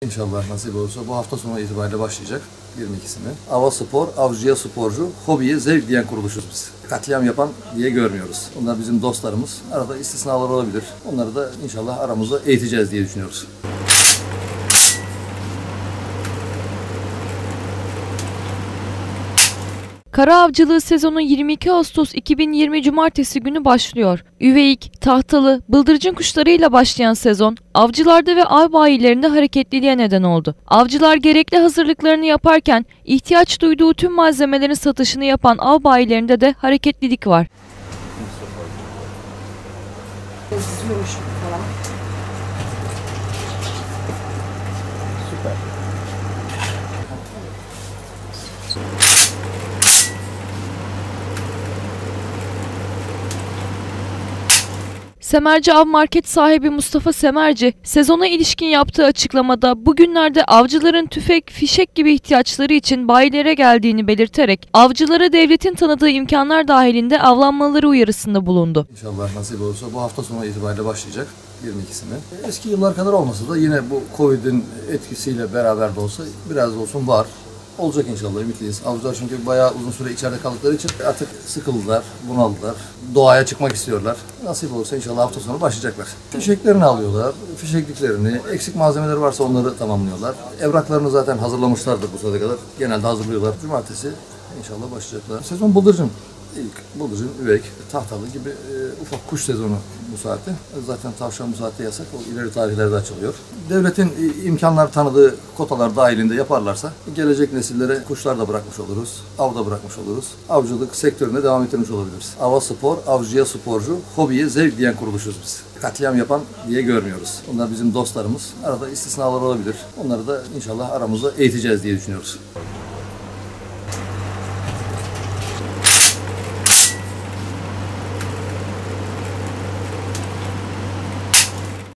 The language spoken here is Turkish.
İnşallah nasip olursa bu hafta sonu itibariyle başlayacak 22'sinde. Ava spor, avcıya sporcu, hobiye zevk diyen kuruluşuz biz. Katliam yapan diye görmüyoruz. Onlar bizim dostlarımız. Arada istisnalar olabilir. Onları da inşallah aramızda eğiteceğiz diye düşünüyoruz. Kara avcılığı sezonu 22 Ağustos 2020 Cumartesi günü başlıyor. Üveyik, tahtalı, bıldırcın kuşlarıyla başlayan sezon, avcılarda ve av bayilerinde hareketliliğe neden oldu. Avcılar gerekli hazırlıklarını yaparken, ihtiyaç duyduğu tüm malzemelerin satışını yapan av bayilerinde de hareketlilik var. Süper. Semerci Av Market sahibi Mustafa Semerci, sezona ilişkin yaptığı açıklamada bugünlerde avcıların tüfek, fişek gibi ihtiyaçları için bayilere geldiğini belirterek avcılara devletin tanıdığı imkanlar dahilinde avlanmaları uyarısında bulundu. İnşallah nasip olursa bu hafta sonu itibariyle başlayacak 22'sinde. Eski yıllar kadar olmasa da yine bu Covid'in etkisiyle beraber de olsa biraz olsun var. Olacak inşallah, ümitliyiz. Avcılar çünkü bayağı uzun süre içeride kaldıkları için artık sıkıldılar, bunaldılar. Doğaya çıkmak istiyorlar. Nasip olursa inşallah hafta sonu başlayacaklar. Fişeklerini alıyorlar, fişekliklerini, eksik malzemeleri varsa onları tamamlıyorlar. Evraklarını zaten hazırlamışlardır bu saate kadar. Genelde hazırlıyorlar. Cumartesi inşallah başlayacaklar. Sezon bıldırcın. İlk bıldırcın, üvek, tahtalı gibi ufak kuş sezonu bu saatte. Zaten tavşan bu saatte yasak. O ileri tarihlerde açılıyor. Devletin imkanlar tanıdığı kotalar dahilinde yaparlarsa gelecek nesillere kuşlar da bırakmış oluruz. Av da bırakmış oluruz. Avcılık sektörüne devam ettirmiş olabiliriz. Ava spor, avcıya sporcu, hobiye zevk diyen kuruluşuz biz. Katliam yapan diye görmüyoruz. Onlar bizim dostlarımız. Arada istisnalar olabilir. Onları da inşallah aramızda eğiteceğiz diye düşünüyoruz.